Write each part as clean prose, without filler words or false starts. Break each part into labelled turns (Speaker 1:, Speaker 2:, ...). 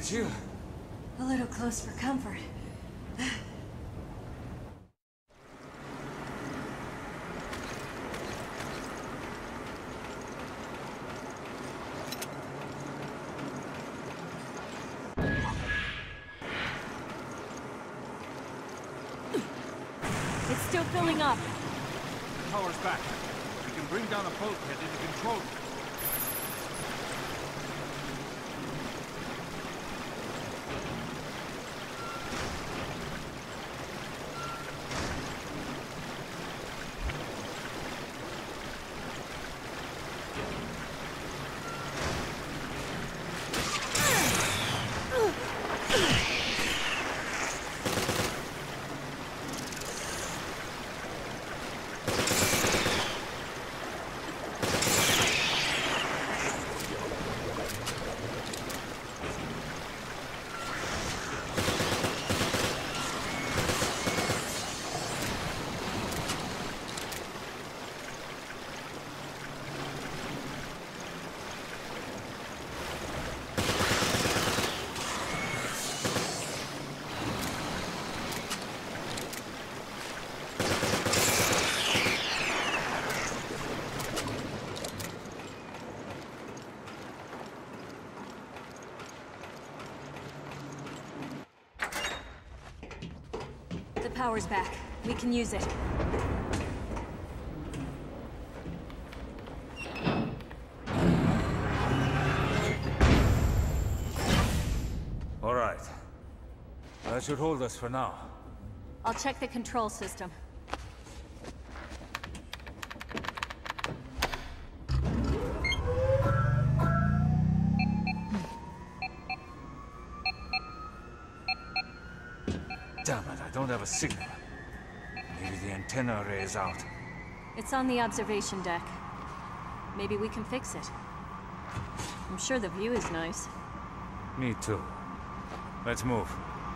Speaker 1: It's you.
Speaker 2: A little close for comfort. It's still filling up.
Speaker 3: Power's back. We can bring down a bulkhead into control.
Speaker 2: The power's back. We can use it.
Speaker 1: All right. That should hold us for now.
Speaker 2: I'll check the control system.
Speaker 1: Damn it, I don't have a signal. Maybe the antenna array is out.
Speaker 2: It's on the observation deck. Maybe we can fix it. I'm sure the view is nice.
Speaker 1: Me too. Let's move.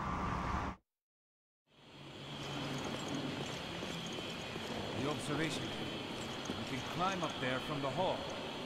Speaker 3: The observation. We can climb up there from the hall.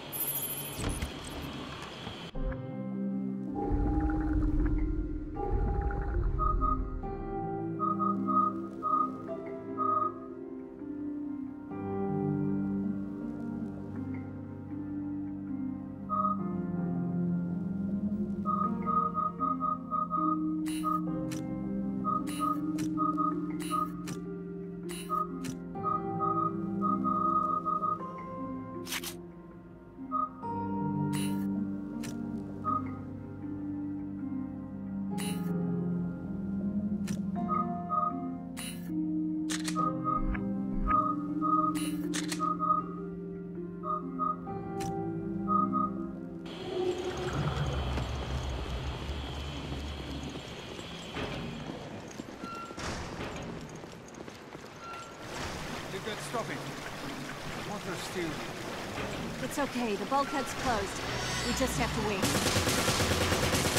Speaker 3: That's stopping. Water's still...
Speaker 2: It's okay. The bulkhead's closed. We just have to wait.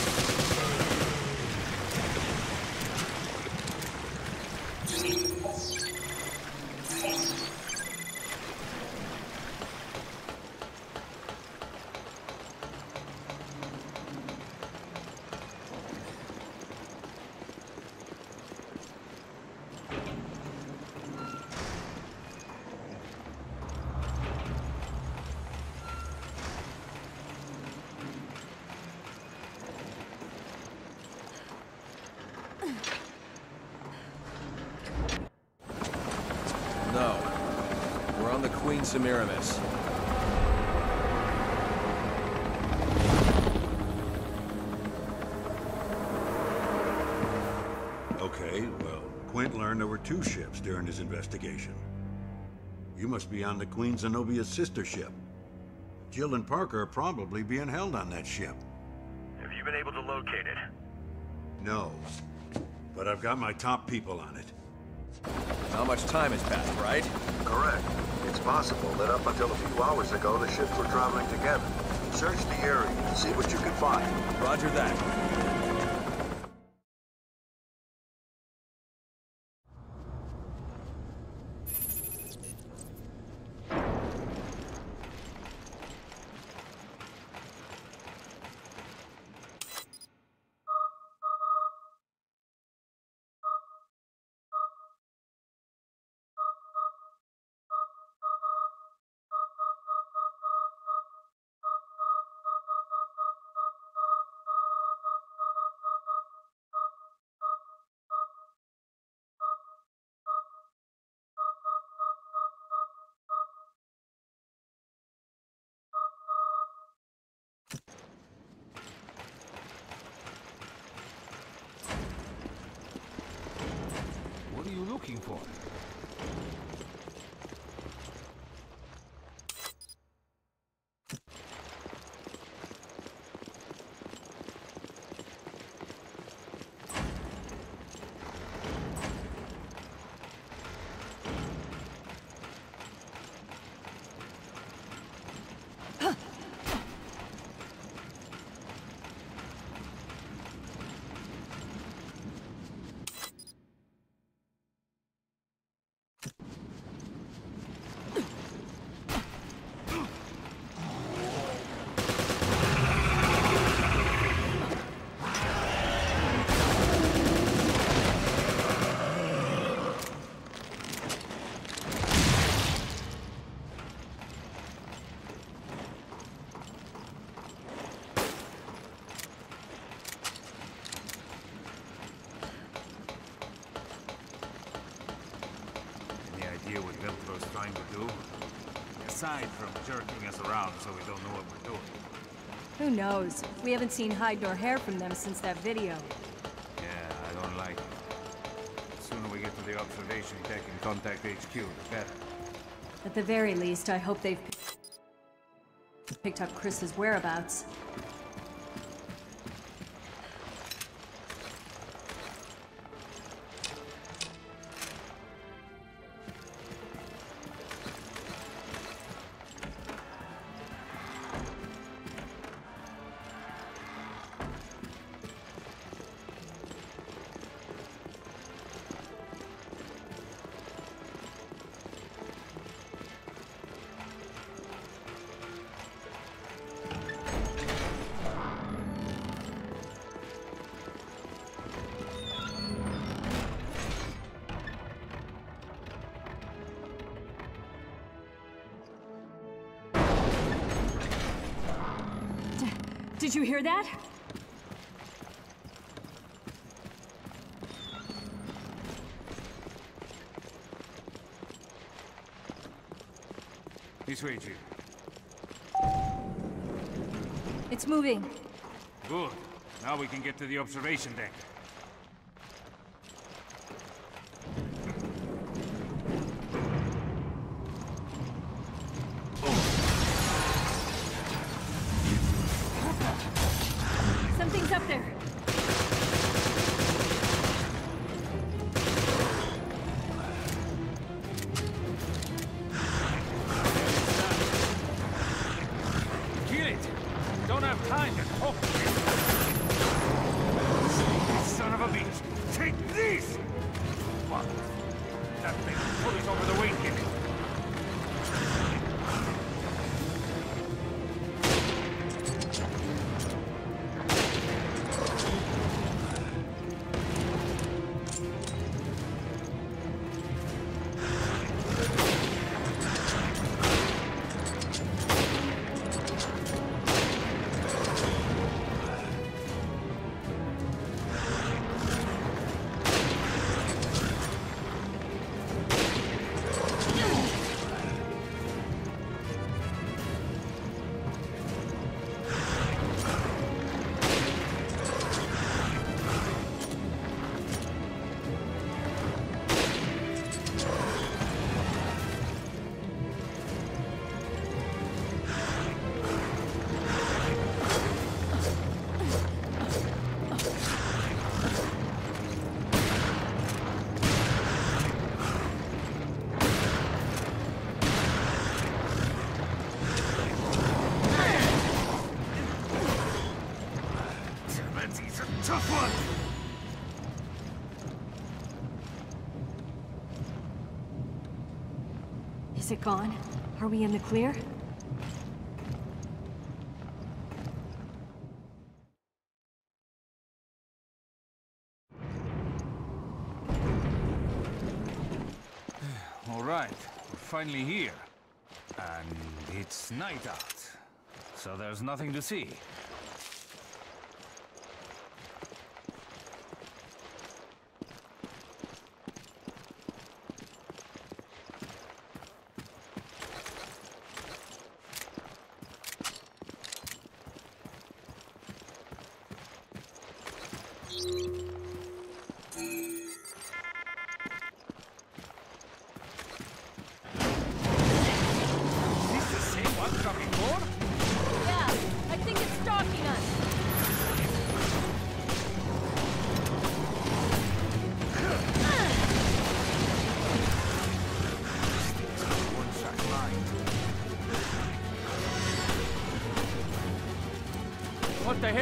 Speaker 4: No. We're on the Queen Semiramis.
Speaker 5: Okay, well, Quint learned there were 2 ships during his investigation. You must be on the Queen Zenobia's sister ship. Jill and Parker are probably being held on that ship.
Speaker 6: Have you been able to locate it?
Speaker 5: No, but I've got my top people on it.
Speaker 4: Not much time has passed, right?
Speaker 6: Correct. It's possible that up until a few hours ago, the ships were traveling together. Search the area, see what you can find.
Speaker 4: Roger that.
Speaker 3: you looking for?
Speaker 1: What Velcro's trying to do? Aside from jerking us around so we don't know what we're doing.
Speaker 2: Who knows? We haven't seen hide nor hair from them since that video.
Speaker 1: Yeah, I don't like it. The sooner we get to the observation deck and contact HQ, the better.
Speaker 2: At the very least, I hope they've picked up Chris's whereabouts. Did you hear that?
Speaker 1: This way, Chief.
Speaker 2: It's moving.
Speaker 1: Good. Now we can get to the observation deck.
Speaker 2: Something's up there.
Speaker 1: Kill it! Don't have time to talk to it. Son of a bitch! Take this! Fuck. That thing pulleys over the wing, give it. He's a tough one!
Speaker 2: Is it gone? Are we in the clear?
Speaker 1: All right, we're finally here. And it's night out, so there's nothing to see.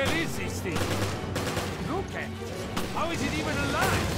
Speaker 3: Where is this thing? Look at it. How is it even alive?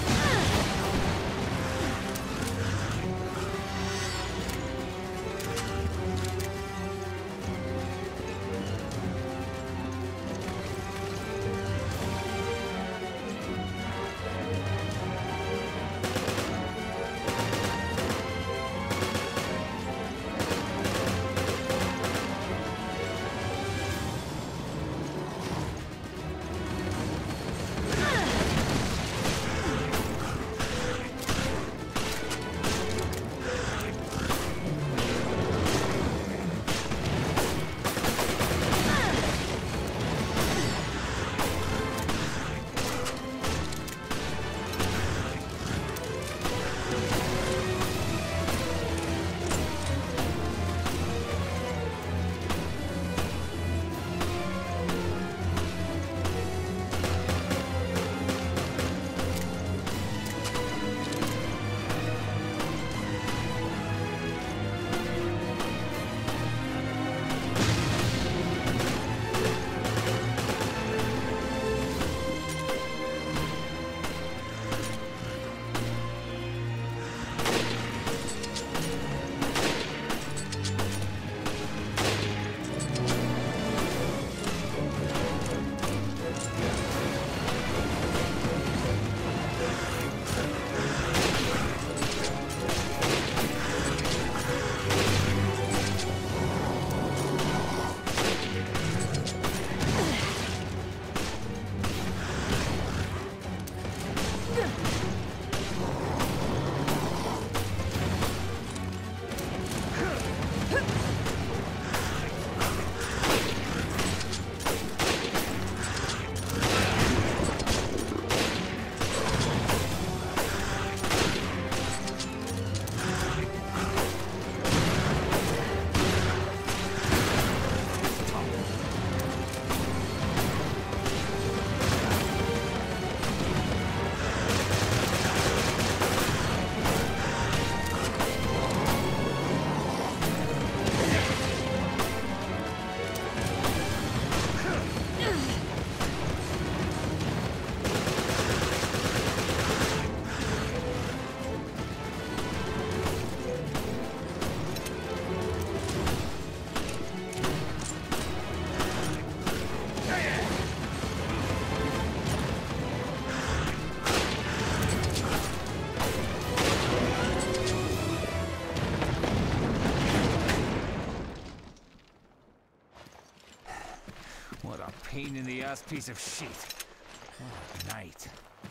Speaker 3: Pain in the ass piece of shit. What a night.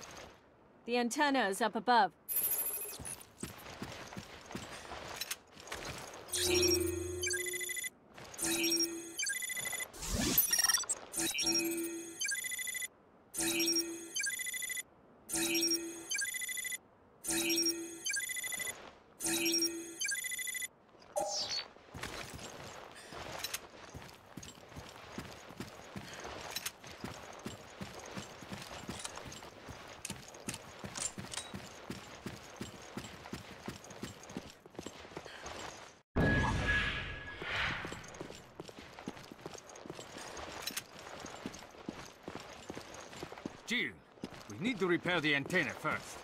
Speaker 2: The antenna is up above.
Speaker 3: Jill, we need to repair the antenna first.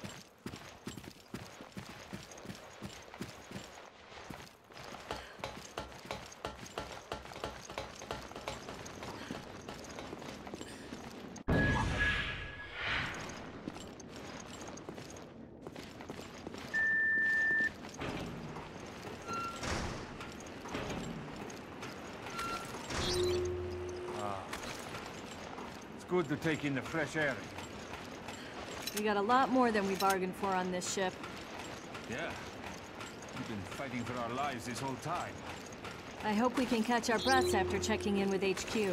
Speaker 3: Good to take in the fresh air.
Speaker 2: We got a lot more than we bargained for on this ship.
Speaker 3: Yeah. We've been fighting for our lives this whole time.
Speaker 2: I hope we can catch our breaths after checking in with HQ.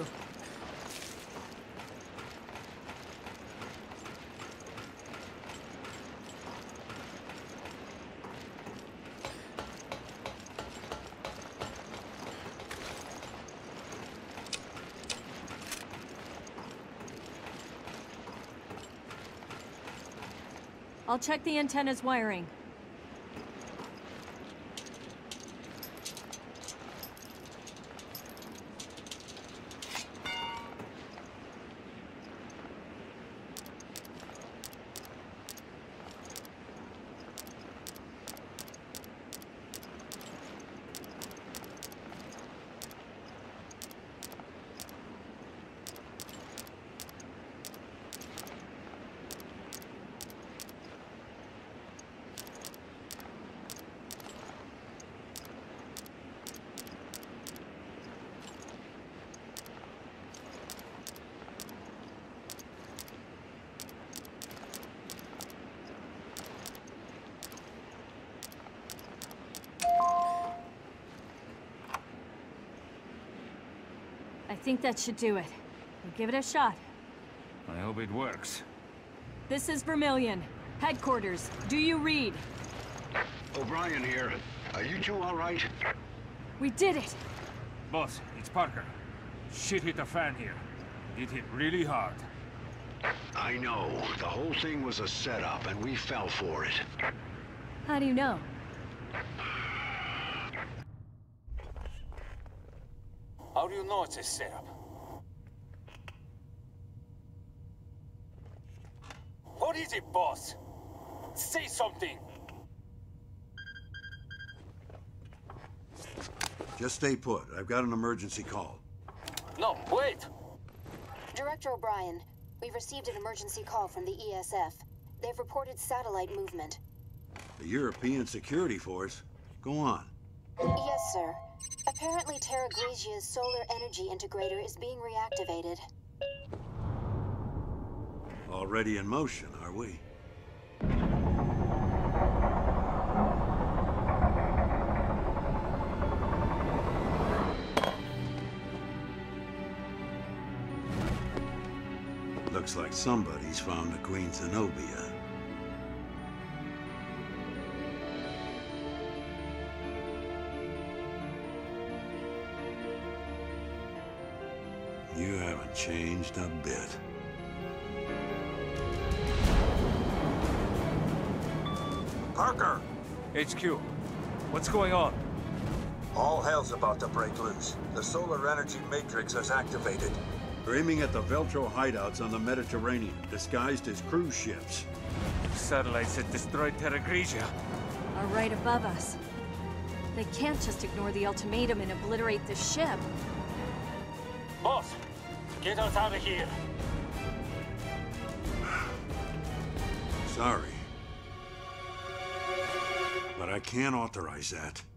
Speaker 2: I'll check the antenna's wiring. think that should do it. We'll give it a shot.
Speaker 3: I hope it works.
Speaker 2: This is Vermillion. Headquarters, do you read?
Speaker 7: O'Brien here. Are you two all right?
Speaker 2: We did it!
Speaker 3: Boss, it's Parker. Shit hit the fan here. It hit really hard.
Speaker 7: I know. The whole thing was a setup, and we fell for it.
Speaker 2: How do you know?
Speaker 3: How do you know it's a setup? What is it, boss? Say something!
Speaker 5: Just stay put. I've got an emergency call.
Speaker 3: No, wait!
Speaker 8: Director O'Brien, we've received an emergency call from the ESF. They've reported satellite movement.
Speaker 5: The European Security Force? Go on.
Speaker 8: Yes, sir. Apparently Terra Grigia's solar energy integrator is being reactivated.
Speaker 5: Already in motion, are we? Looks like somebody's found the Queen Zenobia. You haven't changed a bit.
Speaker 6: Parker!
Speaker 3: HQ, what's going on?
Speaker 6: All hell's about to break loose. The solar energy matrix has activated.
Speaker 5: They're aiming at the Veltro hideouts on the Mediterranean, disguised as cruise ships.
Speaker 3: Satellites that destroyed Terra Grigia.
Speaker 2: Are right above us. They can't just ignore the ultimatum and obliterate the ship.
Speaker 3: Boss, get us out of here.
Speaker 5: Sorry. But I can't authorize that.